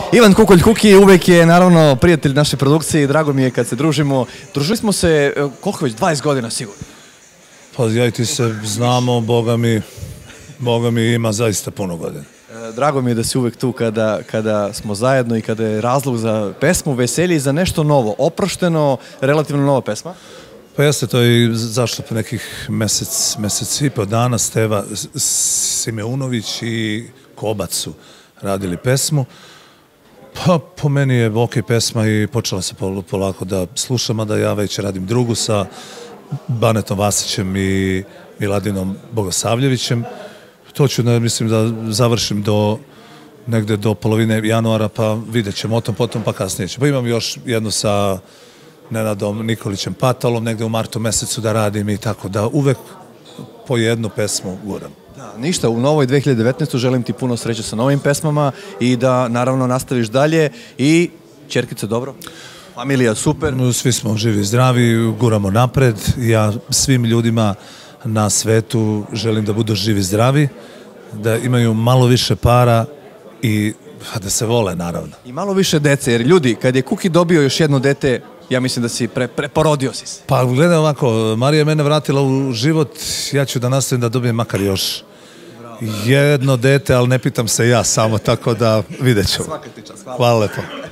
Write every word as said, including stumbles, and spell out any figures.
Ivan Kukolj Kuki uvek je naravno prijatelj naše produkcije i drago mi je kad se družimo. Družili smo se, koliko već, dvadeset godina sigurno? Pa ja i ti se znamo, Boga mi, Boga mi ima zaista puno godina. Drago mi je da si uvek tu kada, kada smo zajedno i kada je razlog za pesmu, veselje i za nešto novo. Oprošteno, relativno nova pesma. Pa jeste, to i zašto po nekih mesec, mesec i po dana Steva Simeunović i Kobac su radili pesmu. Pa po meni je ok pesma i počela se polako da slušam, a da ja već radim drugu sa Banetom Vasićem i Miladinom Bogosavljevićem. To ću, mislim, da završim do negde do polovine januara, pa vidjet ćemo o tom, potom, pa kasnije ćemo. Pa imam još jednu sa Nenadom Nikolićem Patalom, negde u martu mesecu da radim i tako da uvek po jednu pesmu guram. Da, ništa, u novoj dve hiljade devetnaestoj želim ti puno sreće sa novim pesmama i da naravno nastaviš dalje i ćerkice dobro? Familija super? Svi smo živi i zdravi, guramo napred. Ja svim ljudima na svetu želim da budu živi i zdravi, da imaju malo više para i da se vole, naravno. I malo više dece, jer ljudi, kad je Kuki dobio još jedno dete, ja mislim da si preporodio si se. Pa gledaj ovako, Marija je mene vratila u život, ja ću da nastavim da dobijem makar još jedno dete, ali ne pitam se ja samo, tako da vidjet ćemo. Svaka ti čast, hvala. Hvala lepo.